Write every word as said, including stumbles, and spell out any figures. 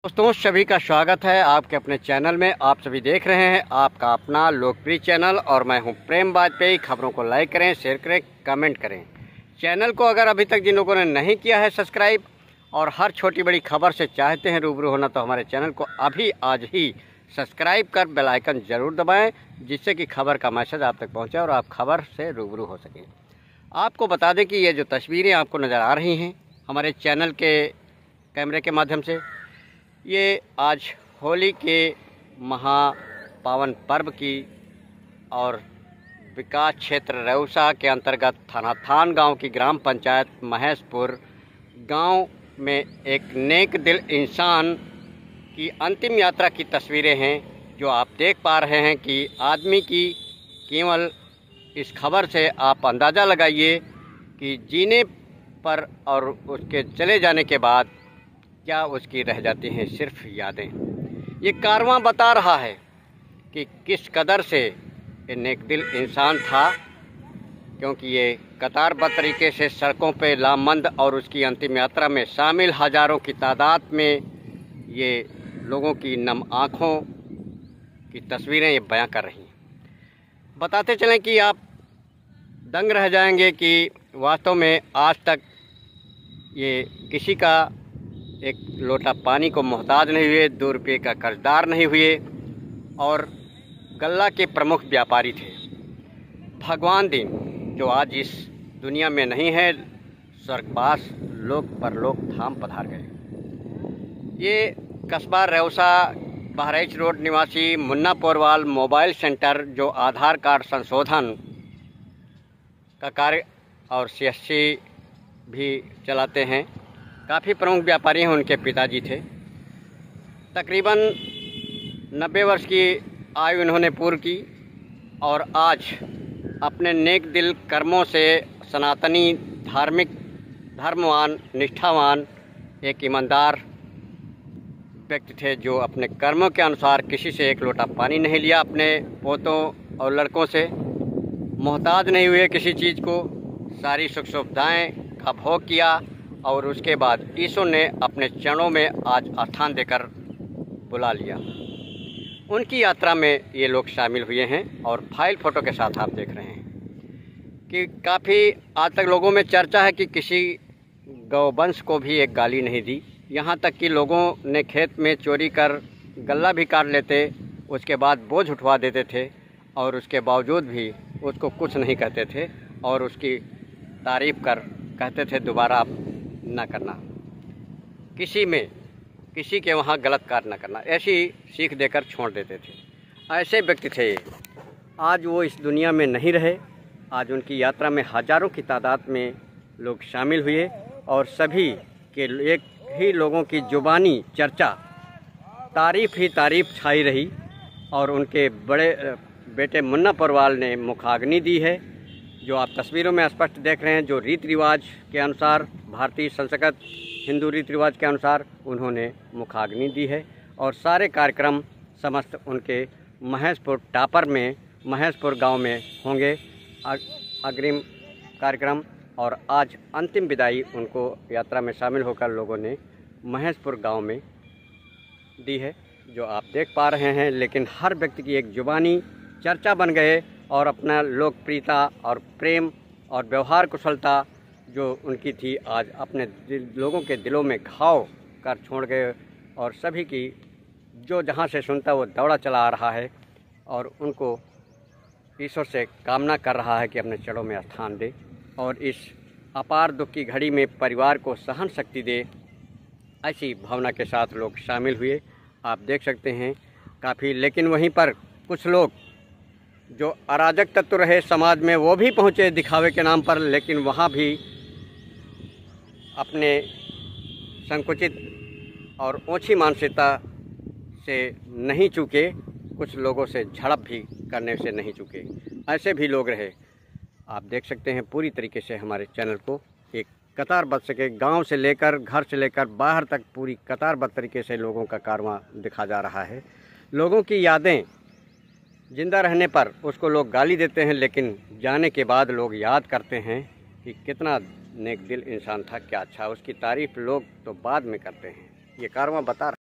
दोस्तों सभी का स्वागत है आपके अपने चैनल में। आप सभी देख रहे हैं आपका अपना लोकप्रिय चैनल और मैं हूं प्रेम वाजपेयी। खबरों को लाइक करें, शेयर करें, कमेंट करें। चैनल को अगर अभी तक जिन लोगों ने नहीं किया है सब्सक्राइब और हर छोटी बड़ी खबर से चाहते हैं रूबरू होना तो हमारे चैनल को अभी आज ही सब्सक्राइब कर बेल आइकन ज़रूर दबाएँ, जिससे कि खबर का मैसेज आप तक पहुँचे और आप खबर से रूबरू हो सकें। आपको बता दें कि ये जो तस्वीरें आपको नज़र आ रही हैं हमारे चैनल के कैमरे के माध्यम से, ये आज होली के महापावन पर्व की और विकास क्षेत्र रेउसा के अंतर्गत थाना थान गांव की ग्राम पंचायत महेशपुर गांव में एक नेक दिल इंसान की अंतिम यात्रा की तस्वीरें हैं, जो आप देख पा रहे हैं कि आदमी की केवल इस खबर से आप अंदाज़ा लगाइए कि जीने पर और उसके चले जाने के बाद क्या उसकी रह जाती हैं सिर्फ यादें। ये कारवां बता रहा है कि किस कदर से ये नेक दिल इंसान था, क्योंकि ये कतारबद्ध तरीके से सड़कों पे लामबंद और उसकी अंतिम यात्रा में शामिल हज़ारों की तादाद में ये लोगों की नम आँखों की तस्वीरें ये बयां कर रही हैं। बताते चलें कि आप दंग रह जाएंगे कि वास्तव में आज तक ये किसी का एक लोटा पानी को मोहताज नहीं हुए, दो रुपये का कर्जदार नहीं हुए और गल्ला के प्रमुख व्यापारी थे। भगवान दिन जो आज इस दुनिया में नहीं है, स्वर्गवास लोक परलोक धाम पधार गए। ये कस्बा रेउसा बहराइच रोड निवासी मुन्ना पोरवाल मोबाइल सेंटर, जो आधार कार्ड संशोधन का कार्य और सी एस सी भी चलाते हैं, काफ़ी प्रमुख व्यापारी हैं, उनके पिताजी थे। तकरीबन नब्बे वर्ष की आयु इन्होंने पूर्ण की और आज अपने नेक दिल कर्मों से सनातनी धार्मिक धर्मवान निष्ठावान एक ईमानदार व्यक्ति थे, जो अपने कर्मों के अनुसार किसी से एक लोटा पानी नहीं लिया, अपने पोतों और लड़कों से मोहताज नहीं हुए किसी चीज़ को, सारी सुख सुविधाएँ का भोग किया और उसके बाद ईश्वर ने अपने चरणों में आज स्थान देकर बुला लिया। उनकी यात्रा में ये लोग शामिल हुए हैं और फाइल फ़ोटो के साथ आप देख रहे हैं कि काफ़ी आज तक लोगों में चर्चा है कि किसी गौवंश को भी एक गाली नहीं दी। यहाँ तक कि लोगों ने खेत में चोरी कर गल्ला भी काट लेते, उसके बाद बोझ उठवा देते थे और उसके बावजूद भी उसको कुछ नहीं कहते थे और उसकी तारीफ़ कर कहते थे दोबारा आप ना करना, किसी में किसी के वहाँ गलत कार्य ना करना, ऐसी सीख देकर छोड़ देते थे। ऐसे व्यक्ति थे। आज वो इस दुनिया में नहीं रहे। आज उनकी यात्रा में हज़ारों की तादाद में लोग शामिल हुए और सभी के एक ही लोगों की जुबानी चर्चा तारीफ़ ही तारीफ़ छाई रही और उनके बड़े बेटे मुन्ना पोरवाल ने मुखाग्नि दी है, जो आप तस्वीरों में स्पष्ट देख रहे हैं। जो रीति रिवाज के अनुसार, भारतीय संस्कृत हिंदू रीति रिवाज के अनुसार उन्होंने मुखाग्नि दी है और सारे कार्यक्रम समस्त उनके महेशपुर टापर में महेशपुर गांव में होंगे अग्रिम कार्यक्रम। और आज अंतिम विदाई उनको यात्रा में शामिल होकर लोगों ने महेशपुर गांव में दी है, जो आप देख पा रहे हैं। लेकिन हर व्यक्ति की एक जुबानी चर्चा बन गए और अपना लोकप्रियता और प्रेम और व्यवहार कुशलता जो उनकी थी, आज अपने दिल, लोगों के दिलों में घाव कर छोड़ गए और सभी की जो जहां से सुनता वो दौड़ा चला आ रहा है और उनको ईश्वर से कामना कर रहा है कि अपने चरणों में स्थान दे और इस अपार दुख की घड़ी में परिवार को सहन शक्ति दे। ऐसी भावना के साथ लोग शामिल हुए, आप देख सकते हैं काफ़ी। लेकिन वहीं पर कुछ लोग जो अराजक तत्व रहे समाज में, वो भी पहुँचे दिखावे के नाम पर, लेकिन वहाँ भी अपने संकुचित और ऊंची मानसिकता से नहीं चूके, कुछ लोगों से झड़प भी करने से नहीं चूके। ऐसे भी लोग रहे। आप देख सकते हैं पूरी तरीके से हमारे चैनल को एक कतारबद्ध सके गांव से लेकर घर से लेकर बाहर तक पूरी कतारबद्ध तरीके से लोगों का कारवां दिखा जा रहा है। लोगों की यादें जिंदा रहने पर उसको लोग गाली देते हैं, लेकिन जाने के बाद लोग याद करते हैं कि कितना नेक दिल इंसान था, क्या अच्छा। उसकी तारीफ़ लोग तो बाद में करते हैं। ये कारवां बता